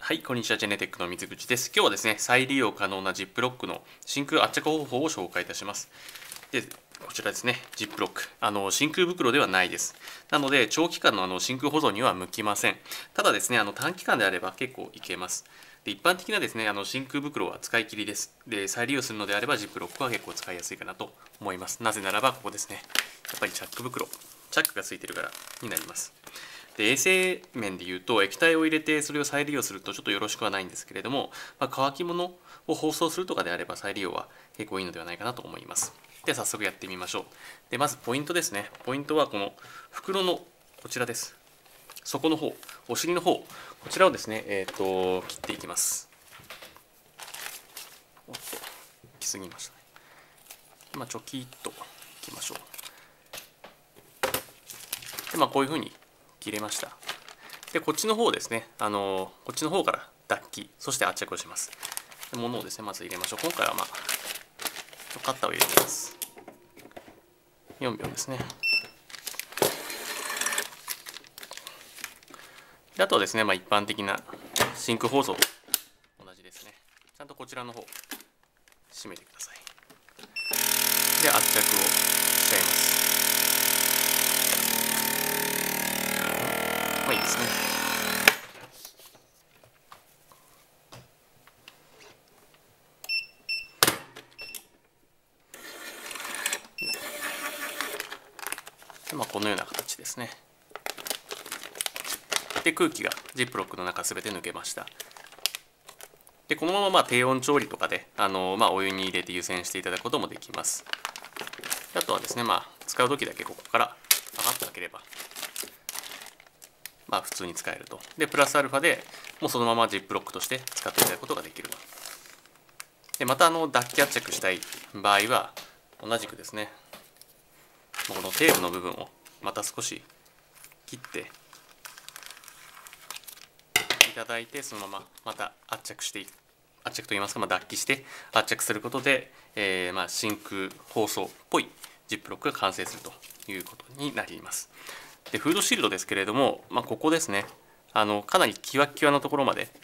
はい、こんにちは。ジェネテックの水口です。今日はですね、再利用可能なジップロックの真空圧着方法を紹介いたします。で、こちらですね、ジップロック。真空袋ではないです。なので、長期間の真空保存には向きません。ただですね、短期間であれば結構いけます。で、一般的なですね、真空袋は使い切りです。で、再利用するのであれば、ジップロックは結構使いやすいかなと思います。なぜならば、ここですね、やっぱりチャック袋、チャックがついてるからになります。で、衛生面でいうと、液体を入れてそれを再利用するとちょっとよろしくはないんですけれども、乾き物を包装するとかであれば再利用は結構いいのではないかなと思います。では早速やってみましょう。でまずポイントですね。ポイントはこの袋のこちらです。底の方、お尻の方、こちらをですね、切っていきます。おっと、来すぎましたね。チョキッといきましょう。でこういうふうに切れました。でこっちの方ですね、こっちの方から脱起、そして圧着をします。で物をですね、まず入れましょう。今回はカッターを入れます。4秒ですね。であとはですね、一般的な真空包装と同じですね。ちゃんとこちらの方閉めてください。で圧着をしちゃいます。いいですね。でこのような形ですね。で空気がジップロックの中すべて抜けました。でこのまま低温調理とかでお湯に入れて湯煎していただくこともできます。あとはですね、使う時だけここからパカッと開ければ普通に使えると。でプラスアルファでもうそのままジップロックとして使っていただくことができると。でまた脱起圧着したい場合は同じくですね、このテールの部分をまた少し切っていただいて、そのまままた圧着といいますか、脱起して圧着することで、真空包装っぽいジップロックが完成するということになります。でフードシールドですけれども、ここですね、かなりキワッキワのところまで、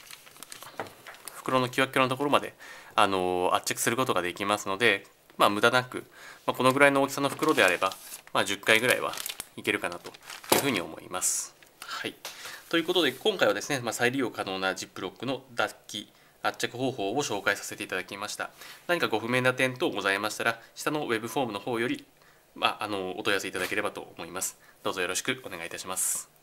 袋のキワッキワのところまで圧着することができますので、無駄なく、このぐらいの大きさの袋であれば、10回ぐらいはいけるかなというふうに思います。はい、ということで今回はですね、再利用可能なジップロックの脱起圧着方法を紹介させていただきました。何かご不明な点等ございましたら、下のウェブフォームの方よりお問い合わせいただければと思います。どうぞよろしくお願いいたします。